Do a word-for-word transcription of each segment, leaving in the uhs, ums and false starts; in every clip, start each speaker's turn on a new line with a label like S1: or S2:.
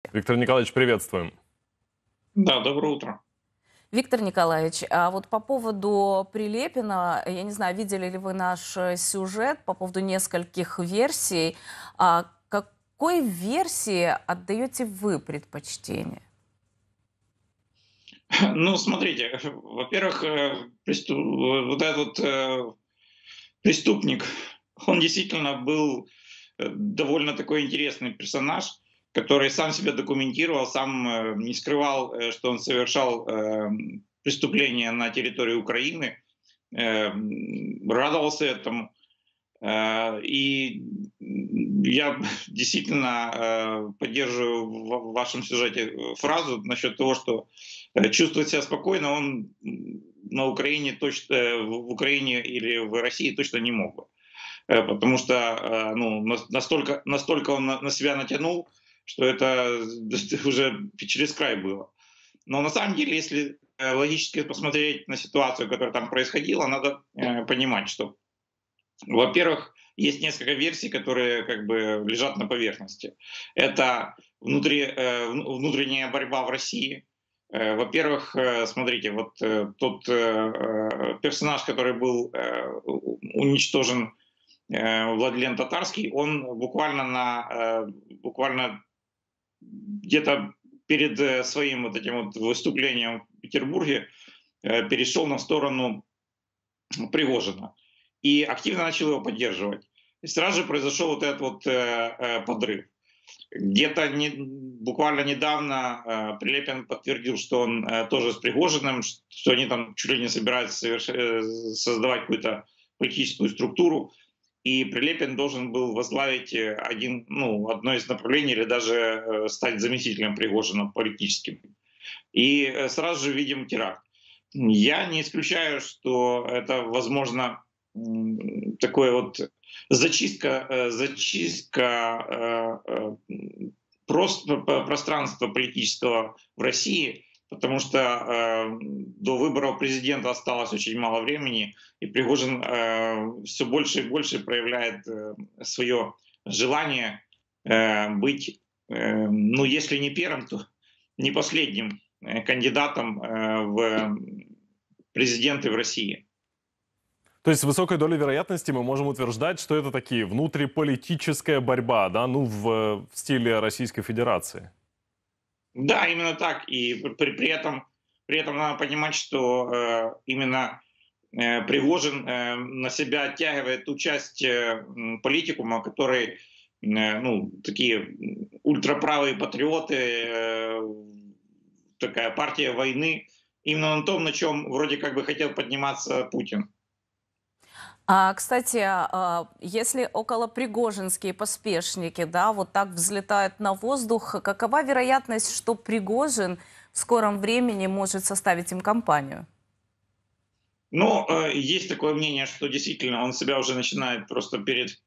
S1: Виктор Николаевич, приветствуем.
S2: Да, доброе утро.
S3: Виктор Николаевич, а вот по поводу Прилепина, я не знаю, видели ли вы наш э, сюжет по поводу нескольких версий. А какой версии отдаете вы предпочтение?
S2: Ну, смотрите, во-первых, э, престу- вот этот э, преступник, он действительно был э, довольно такой интересный персонаж, который сам себя документировал, сам э, не скрывал, э, что он совершал э, преступление на территории Украины, э, м, радовался этому. Э, И я действительно э, поддерживаю в вашем сюжете э, фразу насчет того, что э, чувствовать себя спокойно он м, на Украине точно, э, в в Украине или в России точно не мог бы. Э, Потому что э, ну, нас- настолько, настолько он на на себя натянул, что это уже через край было. Но на самом деле, если э, логически посмотреть на ситуацию, которая там происходила, надо э, понимать, что во-первых, есть несколько версий, которые как бы лежат на поверхности. Это внутри, э, вну- внутренняя борьба в России. Э, Во-первых, э, смотрите, вот э, тот э, э, персонаж, который был э, у- уничтожен, э, Владлен Татарский, он буквально на э, буквально где-то перед э, своим вот этим вот выступлением в Петербурге э, перешел на сторону Пригожина и активно начал его поддерживать. И сразу же произошел вот этот вот э, э, подрыв. Где-то не, буквально недавно э, Прилепин подтвердил, что он э, тоже с Пригожиным, что они там чуть ли не собираются соверш- э, создавать какую-то политическую структуру. И Прилепин должен был возглавить э, один, ну, одно из направлений или даже э, стать заместителем Пригожина политическим. И э, сразу же видим теракт. Я не исключаю, что это, возможно, м, такое вот зачистка, э, зачистка э, э, м, просто п- пространства политического в России, потому что э, до выборов президента осталось очень мало времени, и Пригожин все больше и больше проявляет свое желание э, быть, э, ну, если не первым, то не последним э, кандидатом э, в президенты в России.
S1: То есть с высокой долей вероятности мы можем утверждать, что это такие внутриполитическая борьба, да, ну, в, э, в стиле Российской Федерации.
S2: Да, именно так. И при, при этом, при этом надо понимать, что э, именно э, Пригожин э, на себя оттягивает ту часть э, м, политикума, который, э, ну, такие м, ультраправые патриоты, э, такая партия войны, именно на том, на чем вроде как бы хотел подниматься Путин.
S3: А, кстати, а, если околопригожинские поспешники, да, вот так взлетают на воздух, какова вероятность, что Пригожин в скором времени может составить им компанию?
S2: Ну, э, есть такое мнение, что действительно он себя уже начинает просто перед,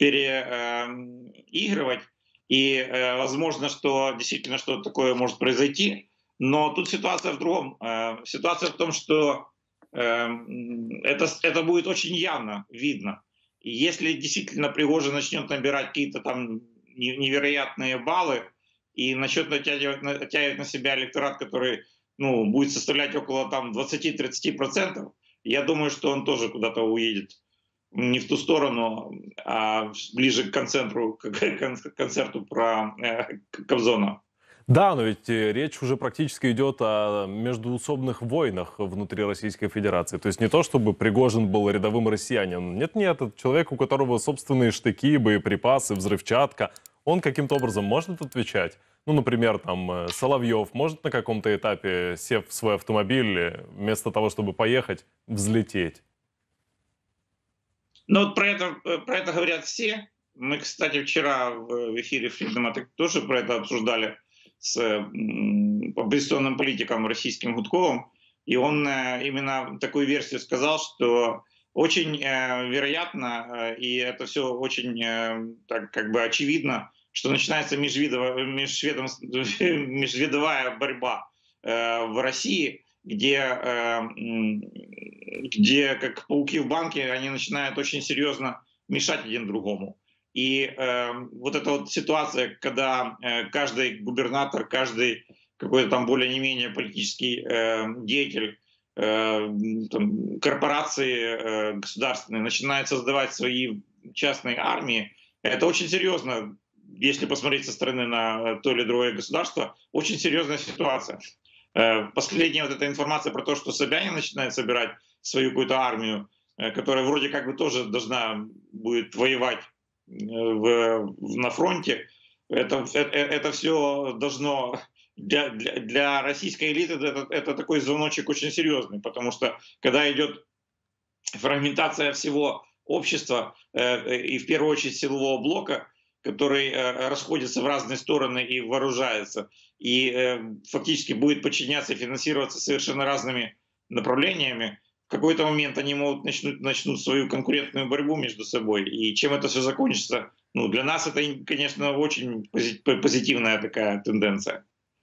S2: переигрывать, и э, возможно, что действительно что-то такое может произойти, но тут ситуация в другом. Э, ситуация в том, что э, м, это, с- это будет очень явно видно. И если действительно Пригожин начнет набирать какие-то там не- невероятные баллы и начнет натягивать, на- оттягивать на себя электорат, который, ну, будет составлять около там двадцати-тридцати процентов, я думаю, что он тоже куда-то уедет не в ту сторону, а ближе к концентру, к кон- концерту про э, Кобзона.
S1: Да, но ведь э, речь уже практически идет о междуусобных войнах внутри Российской Федерации. То есть не то, чтобы Пригожин был рядовым россиянином. Нет-нет, это человек, у которого собственные штыки, боеприпасы, взрывчатка. Он каким-то образом может отвечать? Ну, например, там, э, Соловьев может на каком-то этапе, сев в свой автомобиль, э, вместо того, чтобы поехать, взлететь?
S2: Но вот про это, э, про это говорят все. Мы, кстати, вчера в эфире Фридома так тоже про это обсуждали с м, оппозиционным политиком российским Гудковым. И он э, именно такую версию сказал, что очень э, вероятно, э, и это все очень э, так как бы очевидно, что начинается межвидово- межведомс- межвидовая борьба э, в России, где, э, м, где как пауки в банке, они начинают очень серьезно мешать один другому. И э, вот эта вот ситуация, когда э, каждый губернатор, каждый какой-то там более не менее политический э, деятель, э, м, там, корпорации э, государственные начинают создавать свои частные армии, это очень серьезно, если посмотреть со стороны на то или другое государство, очень серьезная ситуация. Э, Последняя вот эта информация про то, что Собянин начинает собирать свою какую-то армию, э, которая вроде как бы тоже должна будет воевать э, в, в- на фронте, это, это, все должно для, для, для российской элиты это, это такой звоночек очень серьезный, потому что когда идет фрагментация всего общества э, и в первую очередь силового блока, который э, расходится в разные стороны и вооружается, и э, фактически будет подчиняться и финансироваться совершенно разными направлениями, в какой-то момент они могут начнут, начнут свою конкурентную борьбу между собой. И чем это все закончится, ну, для нас это, конечно, очень пози- позитивная такая тенденция.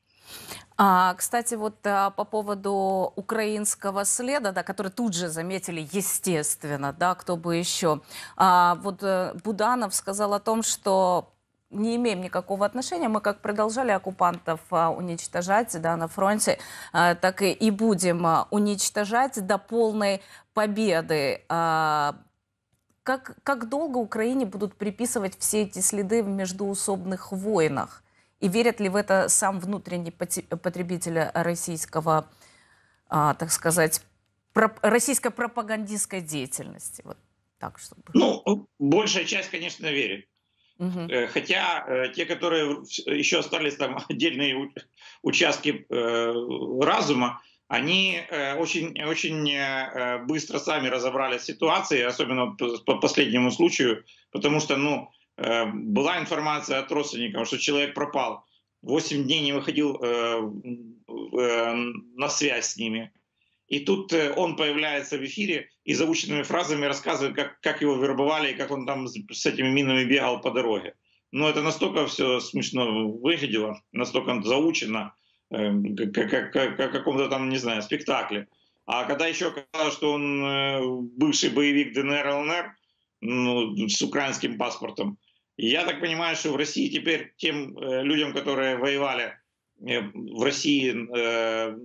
S3: А, кстати, вот а, по поводу украинского следа, да, который тут же заметили, естественно, да, кто бы еще. А, вот э, Буданов сказал о том, что не имеем никакого отношения, мы как продолжали оккупантов а, уничтожать, да, на фронте, а, так и, и будем а, уничтожать до полной победы. А, как, как долго Украине будут приписывать все эти следы в междуусобных войнах? И верят ли в это сам внутренний потребитель российского, а, так сказать, проп российской пропагандистской деятельности? Вот так, чтобы.
S2: Ну, большая часть, конечно, верит.
S3: Мгм.
S2: Э, Хотя э, те, которые еще остались там отдельные у- участки э, разума, они э, очень, очень э, быстро сами разобрались в ситуации, особенно по по последнему случаю, потому что, ну, э, была информация от родственников, что человек пропал, восемь дней не выходил э, м, э, на связь с ними. И тут э, он появляется в эфире и заученными фразами рассказывает, как, как его вербовали и как он там с с этими минами бегал по дороге. Но это настолько все смешно выглядело, настолько заучено, э, как, как, как, как каком-то там, не знаю, спектакле. А когда еще оказалось, что он э, бывший боевик ДНР, ЛНР, ну, с украинским паспортом, я так понимаю, что в России теперь тем э, людям, которые воевали э, в России э,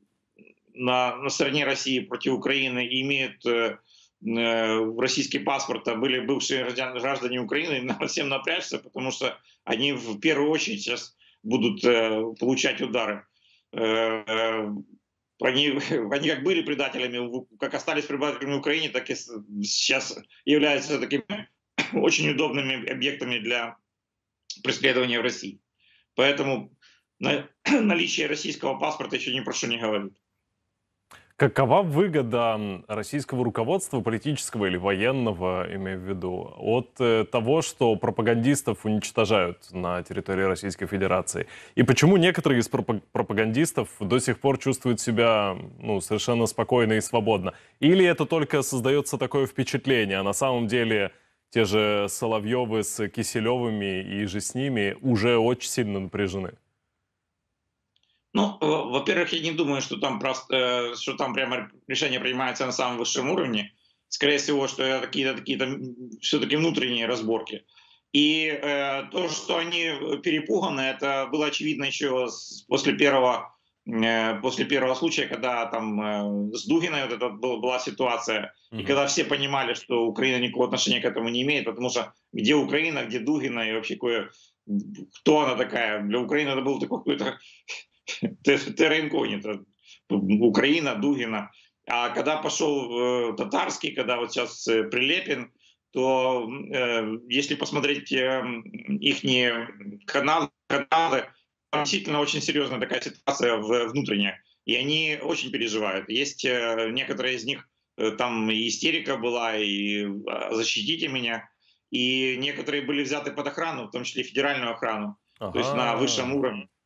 S2: на, на стороне России против Украины и имеют э, э, российский паспорт, а были бывшие граждан- граждане Украины, им надо всем напрячься, потому что они в первую очередь сейчас будут э, получать удары. Э, э, Они, они как были предателями, в- как остались предателями в Украине, так и с- сейчас являются такими очень удобными объектами для преследования в России. Поэтому на- наличие российского паспорта еще ни про что не говорит.
S1: Какова выгода м, российского руководства, политического или военного, имею в виду, от э, того, что пропагандистов уничтожают на территории Российской Федерации? И почему некоторые из пропа- пропагандистов до сих пор чувствуют себя, ну, совершенно спокойно и свободно? Или это только создается такое впечатление, а на самом деле те же Соловьевы с Киселевыми и же с ними уже очень сильно напряжены?
S2: Ну, э, во-первых, я не думаю, что там просто, э, что там прямо решение принимается на самом высшем уровне. Скорее всего, что это какие-то такие все-таки внутренние разборки. И э, то, что они э, перепуганы, это было очевидно еще с- после первого, э, после первого случая, когда там э, с Дугиной вот эта был- была ситуация, и
S1: Мгм.
S2: когда все понимали, что Украина никакого отношения к этому не имеет, потому что где Украина, где Дугина и вообще кое, кто она такая? Для Украины это был такой какой-то терра инкогнито. Украина, Дугина. А когда пошел э, Татарский, когда вот сейчас э, Прилепин, то э, если посмотреть э, их каналы, каналы, там действительно очень серьезная такая ситуация в- внутренняя. И они очень переживают. Есть э, некоторые из них, э, там и истерика была, и а, защитите меня. И некоторые были взяты под охрану, в том числе федеральную охрану, то есть на высшем
S1: Ага.
S2: уровне.